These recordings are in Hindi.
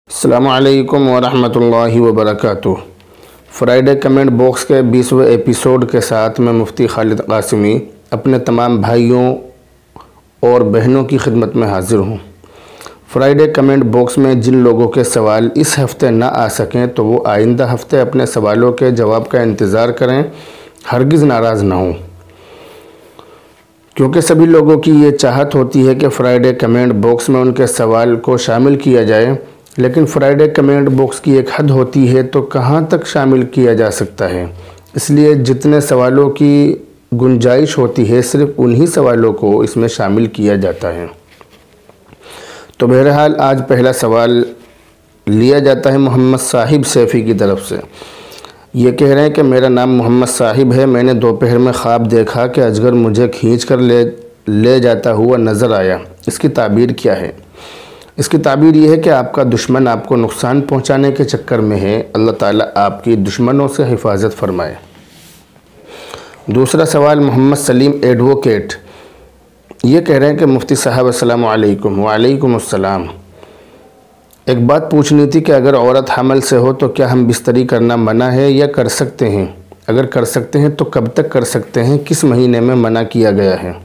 अस्सलामु अलैकुम वरहमतुल्लाहि वबरकातुह। फ्राइडे कमेंट बॉक्स के 20वें एपिसोड के साथ मैं मुफ्ती खालिद कासिमी अपने तमाम भाइयों और बहनों की खिदमत में हाज़िर हूँ। फ्राइडे कमेंट बॉक्स में जिन लोगों के सवाल इस हफ़्ते ना आ सकें तो वो आइंदा हफ़्ते अपने सवालों के जवाब का इंतज़ार करें, हरगिज़ नाराज़ ना हों, क्योंकि सभी लोगों की ये चाहत होती है कि फ्राइडे कमेंट बॉक्स में उनके सवाल को शामिल किया जाए। लेकिन फ्राइडे कमेंट बॉक्स की एक हद होती है, तो कहाँ तक शामिल किया जा सकता है। इसलिए जितने सवालों की गुंजाइश होती है सिर्फ उन्हीं सवालों को इसमें शामिल किया जाता है। तो बहरहाल आज पहला सवाल लिया जाता है मोहम्मद साहिब सैफ़ी की तरफ से। ये कह रहे हैं कि मेरा नाम मोहम्मद साहिब है। मैंने दोपहर में ख्वाब देखा कि अजगर मुझे खींच कर ले जाता हुआ नज़र आया। इसकी ताबीर क्या है? इसकी ताबीर ये है कि आपका दुश्मन आपको नुकसान पहुंचाने के चक्कर में है। अल्लाह ताला आपकी दुश्मनों से हिफाजत फरमाए। दूसरा सवाल मोहम्मद सलीम एडवोकेट, ये कह रहे हैं कि मुफ्ती साहब अस्सलामु अलैकुम। वालेकुम अस्सलाम। एक बात पूछनी थी कि अगर औरत हमल से हो तो क्या हम बिस्तरी करना मना है या कर सकते हैं? अगर कर सकते हैं तो कब तक कर सकते हैं? किस महीने में मना किया गया है?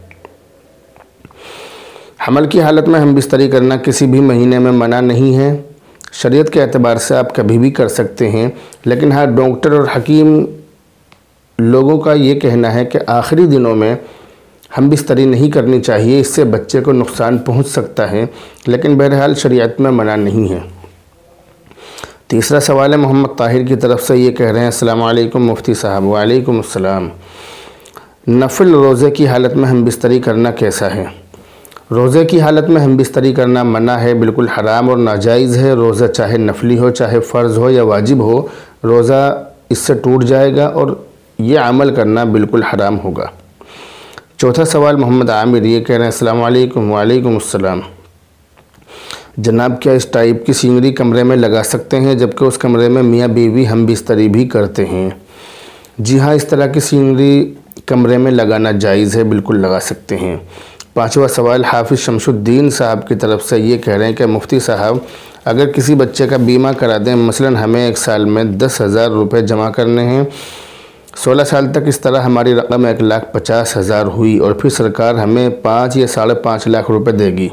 हमल की हालत में हम बिस्तरी करना किसी भी महीने में मना नहीं है। शरीयत के एतबार से आप कभी भी कर सकते हैं। लेकिन हाँ, डॉक्टर और हकीम लोगों का ये कहना है कि आखिरी दिनों में हम बिस्तरी नहीं करनी चाहिए, इससे बच्चे को नुकसान पहुंच सकता है। लेकिन बहरहाल शरीयत में मना नहीं है। तीसरा सवाल है मोहम्मद ताहिर की तरफ से। ये कह रहे हैं अस्सलामु अलैकुम मुफ्ती साहब। वालेकुम अस्सलाम। नफिल रोज़े की हालत में हम बिस्तरी करना कैसा है? रोज़े की हालत में हम बिस्तरी करना मना है, बिल्कुल हराम और नाजायज़ है। रोज़ा चाहे नफली हो, चाहे फ़र्ज़ हो या वाजिब हो, रोज़ा इससे टूट जाएगा और ये अमल करना बिल्कुल हराम होगा। चौथा सवाल मोहम्मद आमिर, ये कह रहे हैं अस्सलामु अलैकुम। वालेकुम अस्सलाम। जनाब, क्या इस टाइप की सीनरी कमरे में लगा सकते हैं जबकि उस कमरे में मियाँ बीवी हम बिस्तरी भी करते हैं? जी हाँ, इस तरह की सीनरी कमरे में लगाना जायज़ है, बिल्कुल लगा सकते हैं। पांचवा सवाल हाफिज़ शमशुद्दीन साहब की तरफ से। ये कह रहे हैं कि मुफ्ती साहब, अगर किसी बच्चे का बीमा करा दें, मसलन हमें एक साल में 10,000 रुपये जमा करने हैं, 16 साल तक इस तरह हमारी रकम 1,50,000 हुई और फिर सरकार हमें 5 या 5.5 लाख रुपए देगी,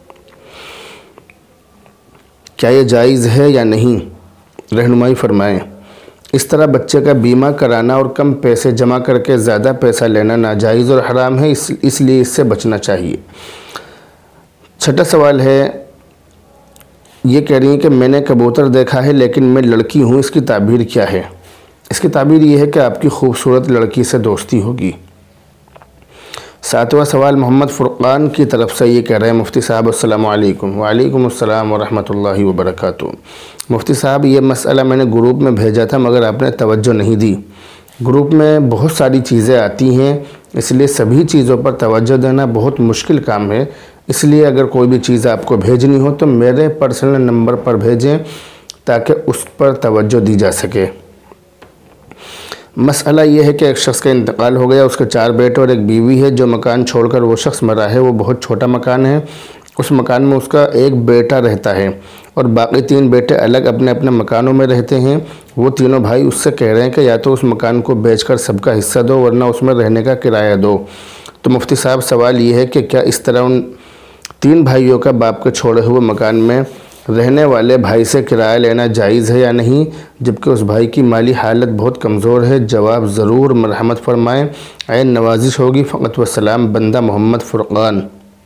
क्या ये जायज़ है या नहीं? रहनुमाई फरमाएं। इस तरह बच्चे का बीमा कराना और कम पैसे जमा करके ज़्यादा पैसा लेना नाजायज़ और हराम है, इसलिए इससे बचना चाहिए। छठा सवाल है, ये कह रही हैं कि मैंने कबूतर देखा है लेकिन मैं लड़की हूँ, इसकी ताबीर क्या है? इसकी ताबीर ये है कि आपकी खूबसूरत लड़की से दोस्ती होगी। सातवां सवाल मोहम्मद फ़ुरक़ान की तरफ से। ये कह रहे हैं मुफ्ती साहब अस्सलामु अलैकुम। वालेकुम अस्सलाम वरहमतुल्लाहि वबरकातुह। मुफ्ती साहब, ये मसला मैंने ग्रुप में भेजा था मगर आपने तवज्जो नहीं दी। ग्रुप में बहुत सारी चीज़ें आती हैं, इसलिए सभी चीज़ों पर तवज्जो देना बहुत मुश्किल काम है। इसलिए अगर कोई भी चीज़ आपको भेजनी हो तो मेरे पर्सनल नंबर पर भेजें ताकि उस पर तवज्जो दी जा सके। मसला ये है कि एक शख्स का इंतकाल हो गया, उसके 4 बेटे और एक बीवी है। जो मकान छोड़कर वो शख्स मरा है वो बहुत छोटा मकान है। उस मकान में उसका एक बेटा रहता है और बाकी 3 बेटे अलग अपने अपने मकानों में रहते हैं। वो तीनों भाई उससे कह रहे हैं कि या तो उस मकान को बेचकर सबका हिस्सा दो वरना उसमें रहने का किराया दो। तो मुफ्ती साहब, सवाल ये है कि क्या इस तरह उन 3 भाइयों का बाप के छोड़े हुए मकान में रहने वाले भाई से किराया लेना जायज़ है या नहीं, जबकि उस भाई की माली हालत बहुत कमज़ोर है? जवाब ज़रूर मरहमत फरमाएँ, ऐन नवाजिश होगी। फ़क़त व सलाम, बंदा मोहम्मद फ़ुरक़ान।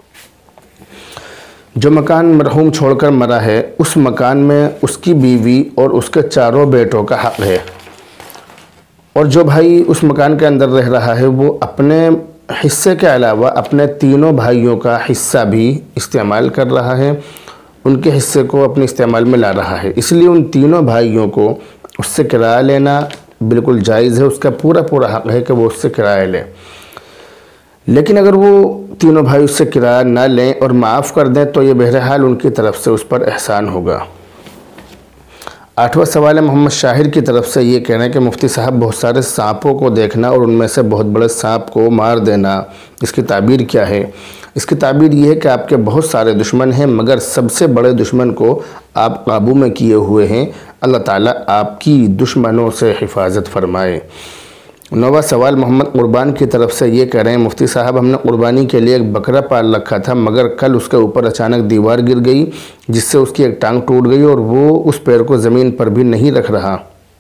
जो मकान मरहूम छोड़कर मरा है उस मकान में उसकी बीवी और उसके 4 बेटों का हक़ है, और जो भाई उस मकान के अंदर रह रहा है वो अपने हिस्से के अलावा अपने तीनों भाइयों का हिस्सा भी इस्तेमाल कर रहा है, उनके हिस्से को अपने इस्तेमाल में ला रहा है। इसलिए उन तीनों भाइयों को उससे किराया लेना बिल्कुल जायज़ है। उसका पूरा हक़ है कि वो उससे किराया ले। लेकिन अगर वो तीनों भाई उससे किराया ना लें और माफ़ कर दें तो ये बहरहाल उनकी तरफ से उस पर एहसान होगा। 8वां सवाल है मोहम्मद शाहिर की तरफ से। ये कह रहे हैं कि मुफ्ती साहब, बहुत सारे सांपों को देखना और उनमें से बहुत बड़े सांप को मार देना, इसकी ताबीर क्या है? इसकी ताबीर ये है कि आपके बहुत सारे दुश्मन हैं, मगर सबसे बड़े दुश्मन को आप काबू में किए हुए हैं। अल्लाह ताला आपकी दुश्मनों से हिफाजत फरमाए। 9वां सवाल मोहम्मद कुर्बान की तरफ से ये कह रहे हैं, मुफ्ती साहब हमने कुर्बानी के लिए एक बकरा पाल रखा था, मगर कल उसके ऊपर अचानक दीवार गिर गई जिससे उसकी एक टांग टूट गई और वो उस पैर को ज़मीन पर भी नहीं रख रहा।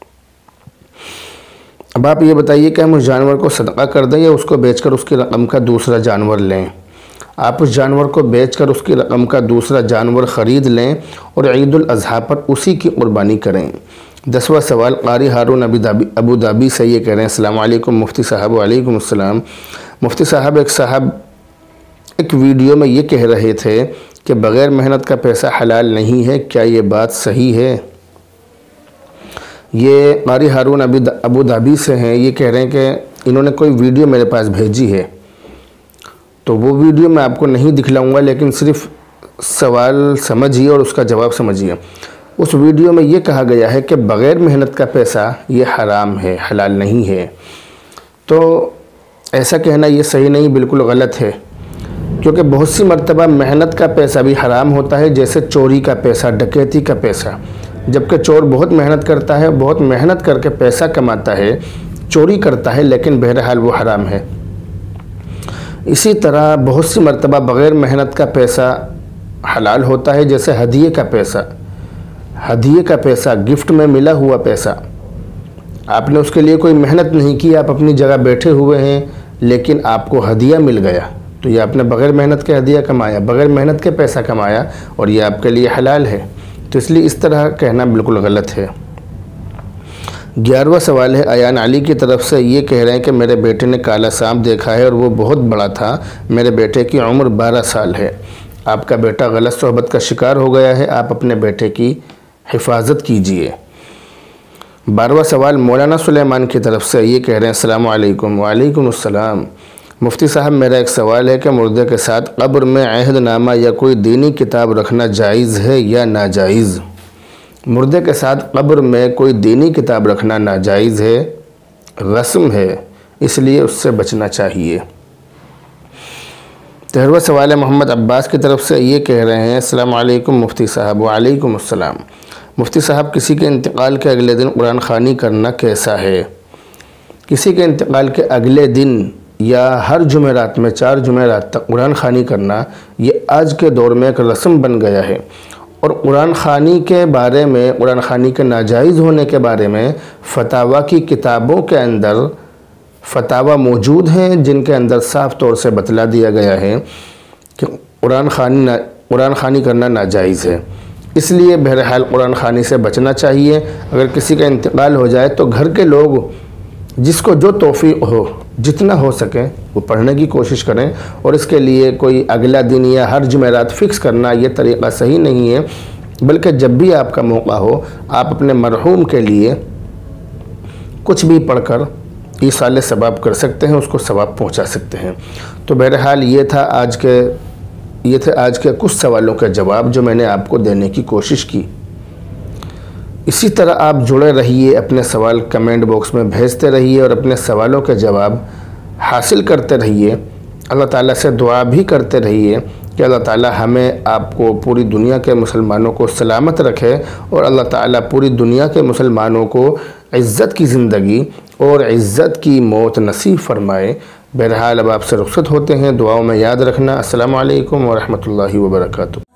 अब आप ये बताइए कि हम उस जानवर को सदका कर दें या उसको बेचकर उसकी रकम का दूसरा जानवर लें। आप उस जानवर को बेचकर उसकी रकम का दूसरा जानवर ख़रीद लें और ईद उल अज़हा पर उसी की कुर्बानी करें। 10वां सवाल कारी हारून अबू धाबी से ये कह रहे हैं, अस्सलाम वालेकुम मुफ्ती साहब। वालेकुम अस्सलाम। मुफ्ती साहब एक वीडियो में ये कह रहे थे कि बग़ैर मेहनत का पैसा हलाल नहीं है, क्या ये बात सही है? ये कारी हारून अबू धाबी से हैं। ये कह रहे हैं कि इन्होंने कोई वीडियो मेरे पास भेजी है, तो वो वीडियो मैं आपको नहीं दिखलाऊंगा, लेकिन सिर्फ सवाल समझिए और उसका जवाब समझिए। उस वीडियो में ये कहा गया है कि बग़ैर मेहनत का पैसा ये हराम है, हलाल नहीं है। तो ऐसा कहना ये सही नहीं, बिल्कुल गलत है, क्योंकि बहुत सी मर्तबा मेहनत का पैसा भी हराम होता है, जैसे चोरी का पैसा, डकैती का पैसा। जबकि चोर बहुत मेहनत करता है, बहुत मेहनत करके पैसा कमाता है, चोरी करता है, लेकिन बहरहाल वो हराम है। इसी तरह बहुत सी मर्तबा बग़ैर मेहनत का पैसा हलाल होता है, जैसे हदिये का पैसा, गिफ्ट में मिला हुआ पैसा। आपने उसके लिए कोई मेहनत नहीं की, आप अपनी जगह बैठे हुए हैं, लेकिन आपको हदिया मिल गया, तो ये आपने बग़ैर मेहनत के हदिया कमाया, बग़ैर मेहनत के पैसा कमाया, और ये आपके लिए हलाल है। तो इसलिए इस तरह कहना बिल्कुल गलत है। 11वां सवाल है अयान अली की तरफ से। ये कह रहे हैं कि मेरे बेटे ने काला सांप देखा है और वो बहुत बड़ा था। मेरे बेटे की उम्र 12 साल है। आपका बेटा गलत सोहबत का शिकार हो गया है, आप अपने बेटे की हिफाजत कीजिए। 12वां सवाल मौलाना सुलेमान की तरफ से। ये कह रहे हैं, अस्सलाम वालेकुम। वालेकुम अस्सलाम। मुफ्ती साहब मेरा एक सवाल है कि मुर्दे के साथ कब्र में अहदनामा या कोई दीनी किताब रखना जायज़ है या नाजायज़? मुर्दे के साथ कब्र में कोई दीनी किताब रखना नाजायज़ है, रस्म है, इसलिए उससे बचना चाहिए। 13वां सवाल है मोहम्मद अब्बास की तरफ से। ये कह रहे हैं, अस्सलाम वालेकुम मुफ्ती साहब। वालेकुम अस्सलाम। मुफ्ती साहब किसी के इंतकाल के अगले दिन कुरान ख़वानी करना कैसा है? किसी के इंतकाल के अगले दिन या हर जुमेरात में 4 जुमेरात तक कुरान ख़वानी करना ये आज के दौर में एक रस्म बन गया है। और कुरान ख़वानी के बारे में, कुरान ख़वानी के नाजायज़ होने के बारे में फतावा की किताबों के अंदर फतावा मौजूद हैं, जिनके अंदर साफ़ तौर से बतला दिया गया है कि कुरान ख़वानी करना नाजायज़ है। इसलिए बहरहाल कुरान ख़वानी से बचना चाहिए। अगर किसी का इंतकाल हो जाए तो घर के लोग जिसको जो तौफ़ीक़ हो, जितना हो सके वो पढ़ने की कोशिश करें। और इसके लिए कोई अगला दिन या हर जुमेरात फ़िक्स करना ये तरीक़ा सही नहीं है, बल्कि जब भी आपका मौका हो आप अपने मरहूम के लिए कुछ भी पढ़कर ईसाले सवाब कर सकते हैं, उसको सवाब पहुंचा सकते हैं। तो बहरहाल ये थे आज के कुछ सवालों के जवाब जो मैंने आपको देने की कोशिश की। इसी तरह आप जुड़े रहिए, अपने सवाल कमेंट बॉक्स में भेजते रहिए और अपने सवालों के जवाब हासिल करते रहिए। अल्लाह ताला से दुआ भी करते रहिए कि अल्लाह ताला हमें आपको पूरी दुनिया के मुसलमानों को सलामत रखे और अल्लाह ताला पूरी दुनिया के मुसलमानों को इज़्ज़त की ज़िंदगी और इज़्ज़त की मौत नसीब फ़रमाए। बहरहाल अब आपसे रुख़्सत होते हैं, दुआओं में याद रखना। अस्सलामु अलैकुम व रहमतुल्लाहि व बरकातुहू।